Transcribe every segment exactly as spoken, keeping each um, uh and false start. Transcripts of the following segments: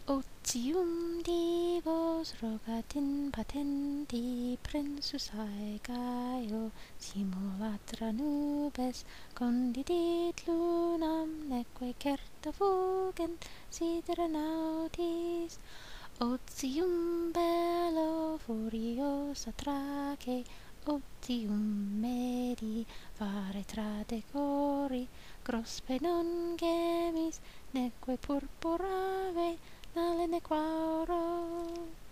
Otium divos rogatin patendi prinsus aegaio simulatra nubes condidit lunam neque certa fugent sidera nautis. Otium bello furiosa trace, otium medi vare tra decori, grospe non gemis, neque purpurave, nale nequauro.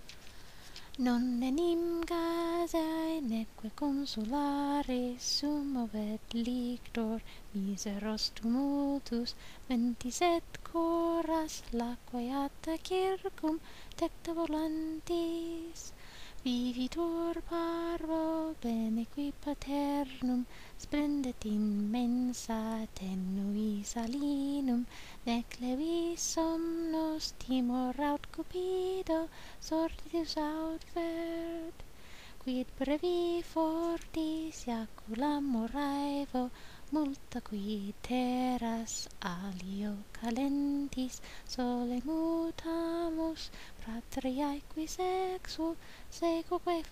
Non enim gasae, neque consulares, sumovet lictor, miseros tumultus, mentis et coras, laqueata circum, tecta volantis. Vivitur parvo bene qui paternum, splendet in mensa tenui salinum, nec levis somnos timor aut cupido, sortitus aut vert. Quid brevi fortis iaculam moraevo, multa qui terras alio calentis, sole mutamus, patriae qui sexu, sequoque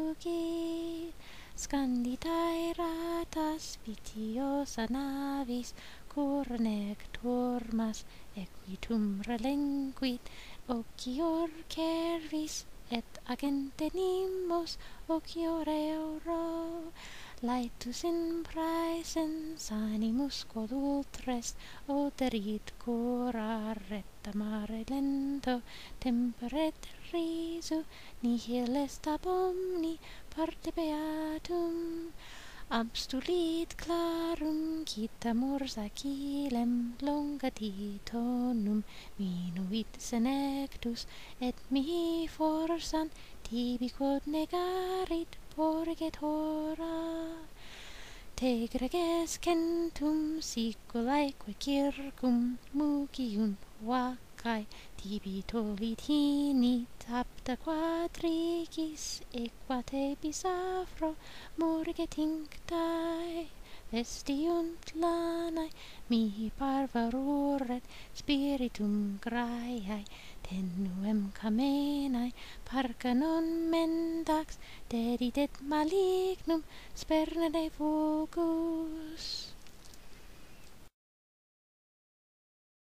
fugit. Scanditae ratas, vitiosa navis, cur nec turmas, equitum relenquit, ocior cervis, et agente nimbos, ocior euro. Laetus in praesens animus quod ultres, oderit cura retta mare lento, temperet risu, nihil est ab omni parte beatum. Abstulit clarum citamur sacilem, longa ditonum minuit senectus, et mihi forsan tibi quod negarit porget hora. Te greges centum siculaeque circum mugiunt vacae, tibi tolit hinit apta quadricis, equate bisafro morget inctae. Vestiunt lanae, mihi parvaruret, spiritum graiae, tenuem camenae, parca non mendax, dedit et malignum spernere fugus.